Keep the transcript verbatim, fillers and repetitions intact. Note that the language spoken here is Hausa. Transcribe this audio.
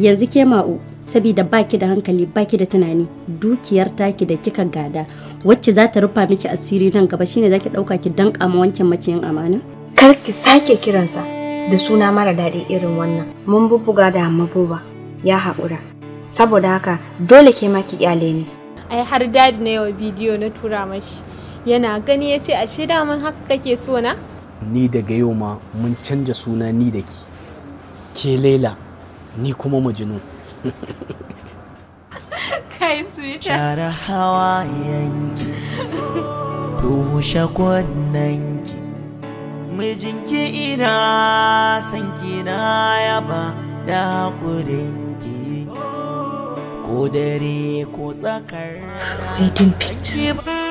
yanzu ke ma'u saboda baki da hankali baki da tunani dukiyar taki da kika gada wacce za ta rufa miki asiri nan gaba shine zaki dauka ki danka ma wancan maciyin amana. Kar ki sake kiransa da suna mara daɗi irin wannan. Mun bubbuga da mabuba ya haƙura. Saboda haka dole ke ma ki kyale ni. Ai har dadi na yau bidiyo na tura mashi. Yana gani yace ashe da mun haka kake so na? Ni daga yau ma mun canja suna ni da ki. Ke Laila ni kuma Majnun. Kai sweet. Share hawa yanki. Tushe kunnanki. Mijinki ina sanki na yaba da haƙurinki. Ko dare ko tsakar. Waiting pictures.